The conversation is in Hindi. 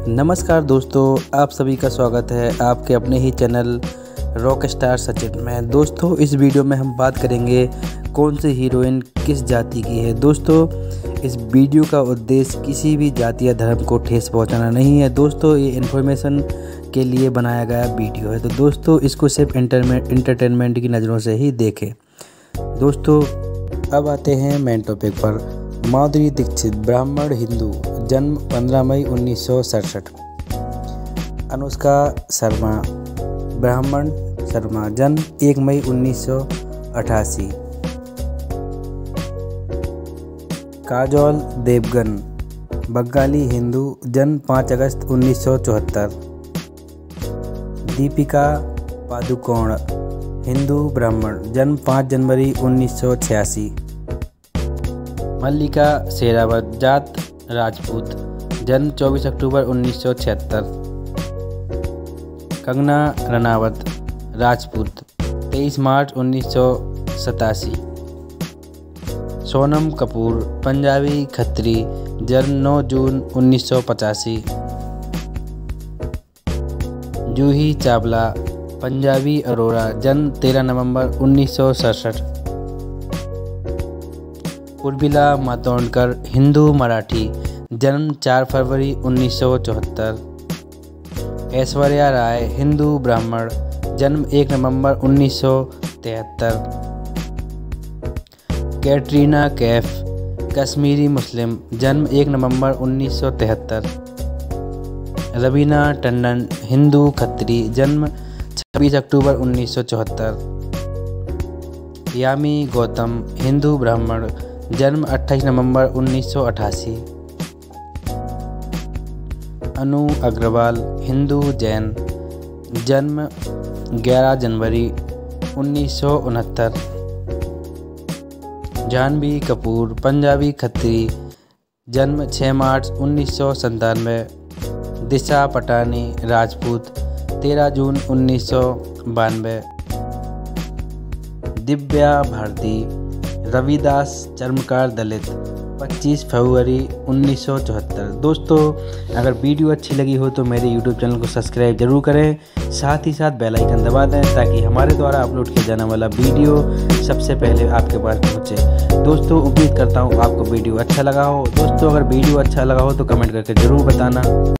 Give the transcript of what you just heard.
नमस्कार दोस्तों, आप सभी का स्वागत है आपके अपने ही चैनल रॉक स्टार सचिन में। दोस्तों, इस वीडियो में हम बात करेंगे कौन सी हीरोइन किस जाति की है। दोस्तों, इस वीडियो का उद्देश्य किसी भी जाति या धर्म को ठेस पहुंचाना नहीं है। दोस्तों, ये इन्फॉर्मेशन के लिए बनाया गया वीडियो है, तो दोस्तों इसको सिर्फ एंटरटेनमेंट की नज़रों से ही देखें। दोस्तों, अब आते हैं मेन टॉपिक पर। माधुरी दीक्षित, ब्राह्मण हिंदू, जन्म 15 मई 1967। अनुष्का शर्मा, ब्राह्मण शर्मा, जन्म 1 मई 1988। काजोल देवगन, बंगाली हिंदू, जन्म 5 अगस्त 1974। दीपिका पादुकोण, हिंदू ब्राह्मण, जन्म 5 जनवरी 1986। मल्लिका शेरावत, जात राजपूत, जन्म 24 अक्टूबर 1976। कंगना रनावत, राजपूत, 23 मार्च 1987। सोनम कपूर, पंजाबी खत्री, जन्म 9 जून 1985। जूही चावला, पंजाबी अरोरा, जन्म 13 नवंबर 1967। उर्मिला मातोंडकर, हिंदू मराठी, जन्म 4 फरवरी 1974। ऐश्वर्या राय, हिंदू ब्राह्मण, जन्म 1 नवंबर 1973। कैटरीना कैफ, कश्मीरी मुस्लिम, जन्म 1 नवंबर 1973। रवीना टंडन, हिंदू खत्री, जन्म 26 अक्टूबर 1974। यामी गौतम, हिंदू ब्राह्मण, जन्म 28 नवंबर 1988। अनु अग्रवाल, हिंदू जैन, जन्म 11 जनवरी 1969। जानवी कपूर, पंजाबी खत्री, जन्म 6 मार्च 1997। दिशा पटानी, राजपूत, 13 जून 1992। दिव्या भारती, रविदास चर्मकार, दलित, 25 फरवरी 1974। दोस्तों, अगर वीडियो अच्छी लगी हो तो मेरे YouTube चैनल को सब्सक्राइब जरूर करें, साथ ही साथ बेल आइकन दबा दें ताकि हमारे द्वारा अपलोड किया जाने वाला वीडियो सबसे पहले आपके पास पहुंचे। दोस्तों, उम्मीद करता हूं आपको वीडियो अच्छा लगा हो। दोस्तों, अगर वीडियो अच्छा लगा हो तो कमेंट करके ज़रूर बताना।